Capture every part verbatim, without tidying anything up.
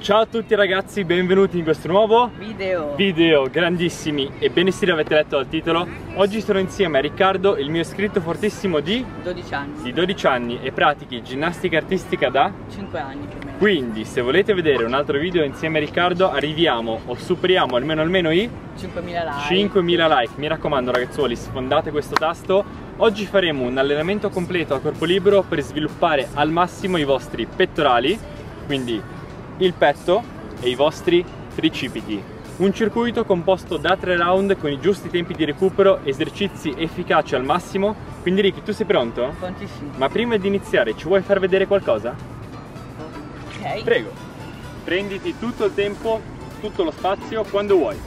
Ciao a tutti ragazzi, benvenuti in questo nuovo video video grandissimi e benissimo avete letto dal titolo. Oggi sono insieme a Riccardo, il mio iscritto fortissimo di dodici anni di dodici anni e pratichi ginnastica artistica da cinque anni più o meno. Quindi se volete vedere un altro video insieme a Riccardo arriviamo o superiamo almeno almeno i cinquemila like. cinquemila like. Mi raccomando ragazzuoli, sfondate questo tasto. Oggi faremo un allenamento completo a corpo libero per sviluppare al massimo i vostri pettorali, quindi il petto e i vostri tricipiti. Un circuito composto da tre round con i giusti tempi di recupero, esercizi efficaci al massimo. Quindi Ricky, tu sei pronto? Prontissimo. Ma prima di iniziare ci vuoi far vedere qualcosa? Ok. Prego, prenditi tutto il tempo, tutto lo spazio quando vuoi.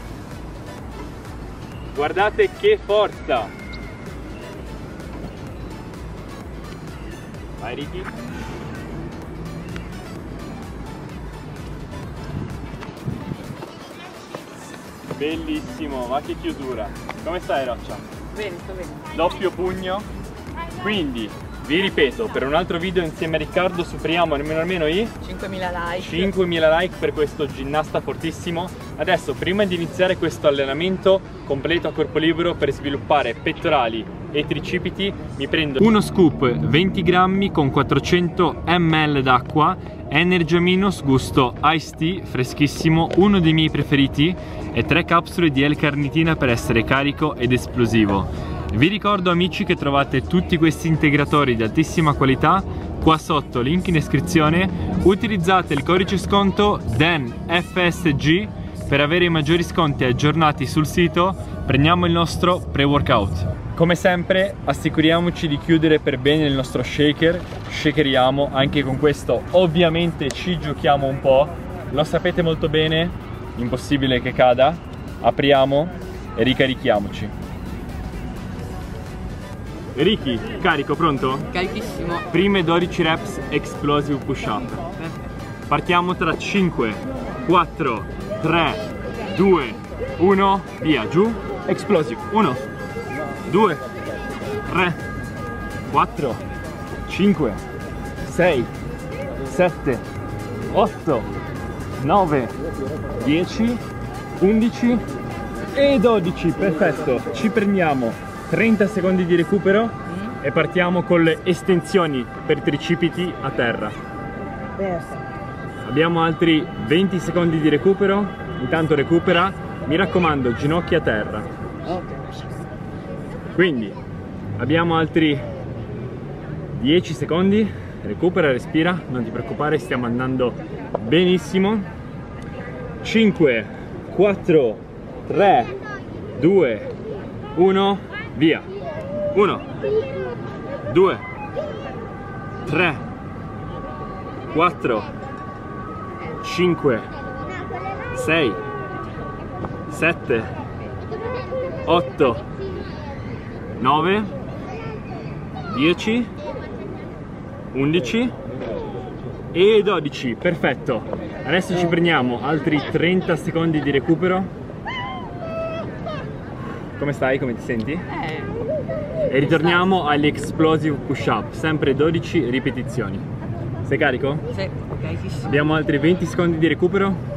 Guardate che forza! Vai Ricky. Bellissimo, ma che chiusura! Come stai Roccia? Bene, sto bene. Doppio pugno. Quindi, vi ripeto, per un altro video insieme a Riccardo superiamo almeno almeno i cinquemila like. cinquemila like per questo ginnasta fortissimo. Adesso, prima di iniziare questo allenamento completo a corpo libero per sviluppare pettorali e tricipiti, mi prendo uno scoop venti grammi con quattrocento millilitri d'acqua Energy Aminos gusto Ice Tea freschissimo, uno dei miei preferiti, e tre capsule di L-carnitina per essere carico ed esplosivo. Vi ricordo amici che trovate tutti questi integratori di altissima qualità qua sotto, link in descrizione. Utilizzate il codice sconto D E N F S G per avere i maggiori sconti aggiornati sul sito. Prendiamo il nostro pre-workout. Come sempre assicuriamoci di chiudere per bene il nostro shaker, shakeriamo, anche con questo ovviamente ci giochiamo un po', lo sapete molto bene, impossibile che cada. Apriamo e ricarichiamoci. Ricky, carico, pronto? Carichissimo. Prime dodici reps explosive push up. Partiamo tra cinque, quattro, tre, due, uno, via, giù, explosive, uno, due, tre, quattro, cinque, sei, sette, otto, nove, dieci, undici e dodici, perfetto. Ci prendiamo trenta secondi di recupero mm. e partiamo con le estensioni per tricipiti a terra. Abbiamo altri venti secondi di recupero, intanto recupera, mi raccomando ginocchia a terra. Ok. Quindi abbiamo altri dieci secondi, recupera, respira, non ti preoccupare, stiamo andando benissimo. cinque, quattro, tre, due, uno, via. uno, due, tre, quattro, cinque, sei, sette, otto, nove, dieci, undici e dodici, perfetto. Adesso ci prendiamo altri trenta secondi di recupero. Come stai? Come ti senti? Eh, e ritorniamo agli explosive push up, sempre dodici ripetizioni. Sei carico? sì, carichissimo. Abbiamo altri venti secondi di recupero.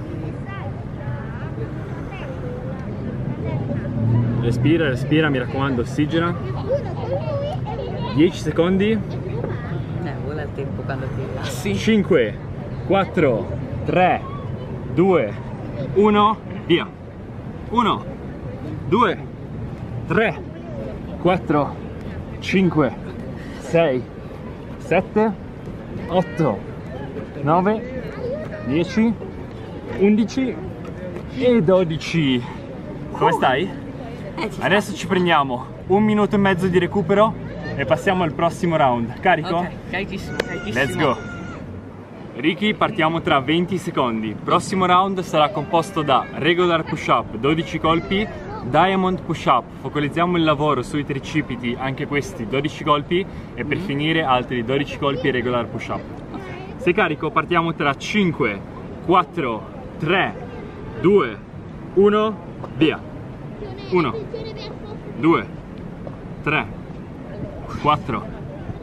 Respira, respira, mi raccomando, ossigena. dieci secondi. Eh, vuole il tempo quando ti rilassi. cinque, quattro, tre, due, uno, via. uno, due, tre, quattro, cinque, sei, sette, otto, nove, dieci, undici e dodici. Come stai? Eh, ci Adesso sta. ci prendiamo un minuto e mezzo di recupero e passiamo al prossimo round. Carico? Ok, carichissimo, carichissimo. Let's go! Ricky, partiamo tra venti secondi. Prossimo round sarà composto da regular push up, dodici colpi, diamond push up, focalizziamo il lavoro sui tricipiti, anche questi dodici colpi, e per mm. finire altri dodici colpi regular push up. Okay. Sei carico? Partiamo tra cinque, quattro, tre, due, uno, via! uno, due, tre, quattro,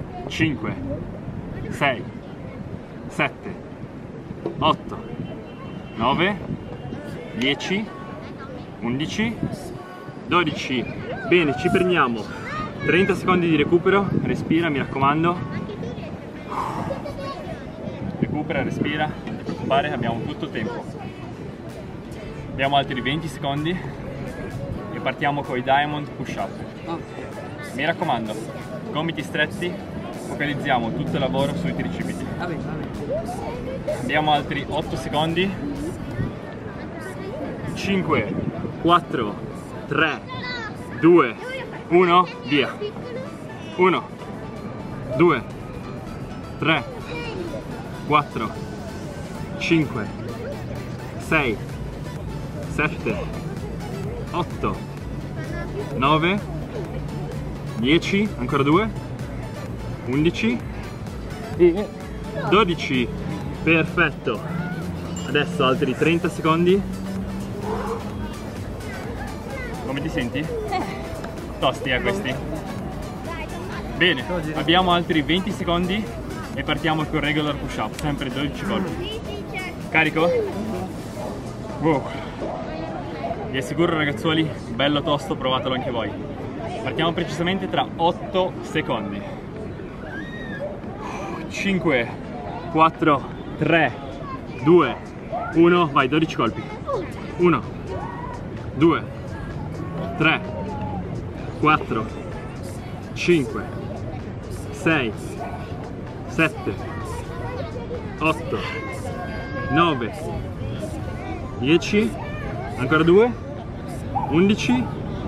cinque, sei, sette, otto, nove, dieci, undici, dodici. Bene, ci prendiamo trenta secondi di recupero, respira, mi raccomando. Recupera, respira, non ti preoccupare, abbiamo tutto il tempo. Abbiamo altri venti secondi e partiamo con i diamond push up. Mi raccomando, gomiti stretti, focalizziamo tutto il lavoro sui tricipiti. Abbiamo altri otto secondi. cinque, quattro, tre, due, uno, via. uno, due, tre, quattro, cinque, sei, sette, otto, nove, dieci, ancora due, undici e dodici. Perfetto. Adesso altri trenta secondi. Come ti senti? Eh. Tosti, eh, questi? Bene, abbiamo altri venti secondi e partiamo con regular push up, sempre dodici colpi. Carico? Wow. Vi assicuro ragazzuoli, bello tosto, provatelo anche voi. Partiamo precisamente tra otto secondi. cinque, quattro, tre, due, uno, vai, dodici colpi. uno, due, tre, quattro, cinque, sei, sette, otto, nove, dieci, ancora due, undici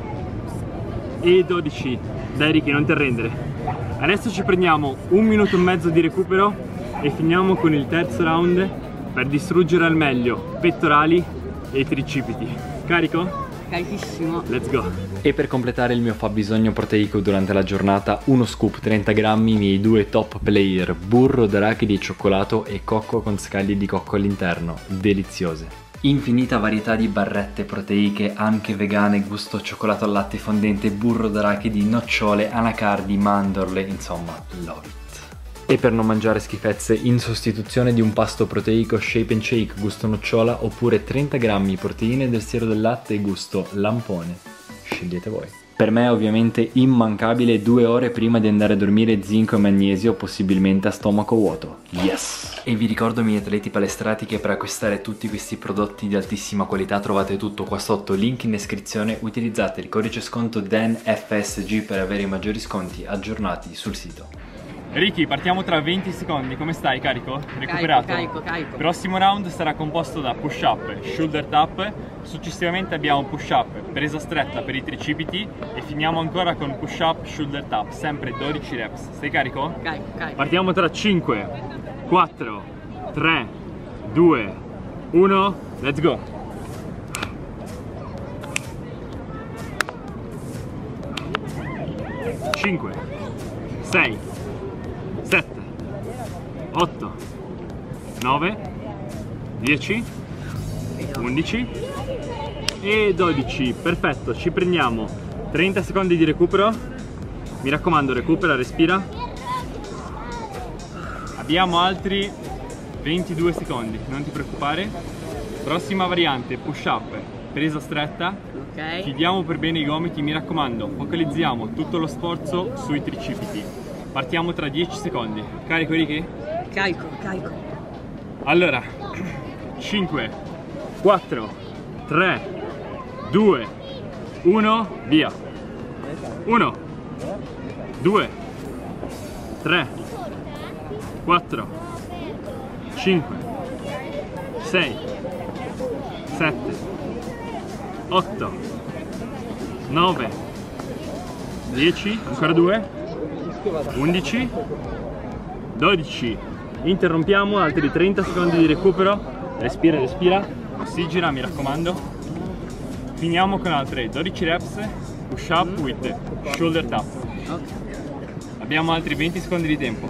e dodici. Dai Ricky, non ti arrendere. Adesso ci prendiamo un minuto e mezzo di recupero e finiamo con il terzo round per distruggere al meglio pettorali e tricipiti. Carico? Carichissimo. Let's go! E per completare il mio fabbisogno proteico durante la giornata, uno scoop trenta grammi, i miei due top player, burro d'arachidi e cioccolato e cocco con scaglie di cocco all'interno, deliziose. Infinita varietà di barrette proteiche, anche vegane, gusto cioccolato al latte fondente, burro d'arachidi, nocciole, anacardi, mandorle, insomma, love it. E per non mangiare schifezze, in sostituzione di un pasto proteico Shape and Shake gusto nocciola oppure trenta grammi proteine del siero del latte gusto lampone. Scegliete voi. Per me è ovviamente immancabile due ore prima di andare a dormire zinco e magnesio, possibilmente a stomaco vuoto. Yes! E vi ricordo, miei atleti palestrati, che per acquistare tutti questi prodotti di altissima qualità trovate tutto qua sotto, link in descrizione. Utilizzate il codice sconto D E N F S G per avere i maggiori sconti aggiornati sul sito. Ricky, partiamo tra venti secondi, come stai? Carico? Recuperato? Carico, carico, carico. Il prossimo round sarà composto da push up, shoulder tap, successivamente abbiamo push up, presa stretta per i tricipiti e finiamo ancora con push up, shoulder tap, sempre dodici reps. Sei carico? Carico, carico. Partiamo tra cinque, quattro, tre, due, uno, let's go! cinque, sei, sette, otto, nove, dieci, undici e dodici. Perfetto, ci prendiamo trenta secondi di recupero. Mi raccomando, recupera, respira. Abbiamo altri ventidue secondi, non ti preoccupare. Prossima variante, push up, presa stretta. Ok. Chiudiamo per bene i gomiti, mi raccomando, focalizziamo tutto lo sforzo sui tricipiti. Partiamo tra dieci secondi. Carico Ricky? Carico, carico. Allora, cinque, quattro, tre, due, uno, via. uno, due, tre, quattro, cinque, sei, sette, otto, nove, dieci, ancora due, undici, dodici. Interrompiamo, altri trenta secondi di recupero. Respira, respira, ossigena, mi raccomando. Finiamo con altre dodici reps, push up with shoulder tap. Abbiamo altri venti secondi di tempo.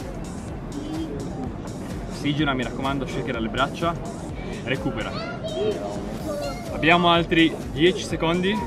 Ossigena, mi raccomando, shaker le braccia. Recupera. Abbiamo altri dieci secondi.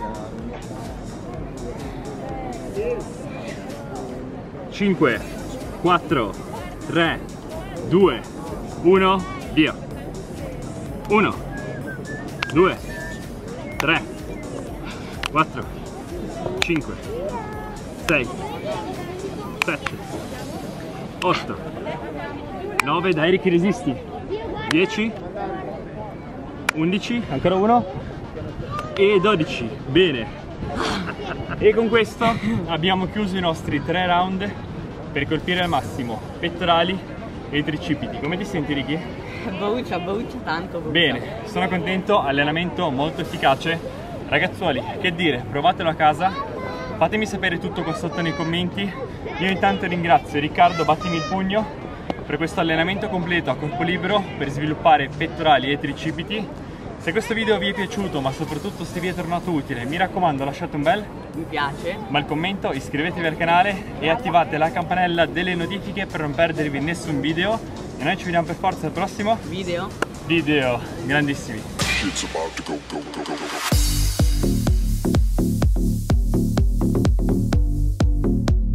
cinque, quattro, tre, due, uno, via. uno, due, tre, quattro, cinque, sei, sette, otto, nove, dai Ricky resisti, dieci, undici, ancora uno e dodici, bene. E con questo abbiamo chiuso i nostri tre round per colpire al massimo pettorali e tricipiti. Come ti senti Ricky? Brucia, brucia tanto. Brucia. Bene, sono contento, allenamento molto efficace. Ragazzuoli, che dire, provatelo a casa, fatemi sapere tutto qua sotto nei commenti. Io intanto ringrazio Riccardo Battimi il Pugno per questo allenamento completo a corpo libero per sviluppare pettorali e tricipiti. Se questo video vi è piaciuto, ma soprattutto se vi è tornato utile, mi raccomando lasciate un bel mi piace, bel commento, iscrivetevi al canale e attivate la campanella delle notifiche per non perdervi nessun video. E noi ci vediamo per forza al prossimo video video, grandissimi. It's about to go, go, go, go, go.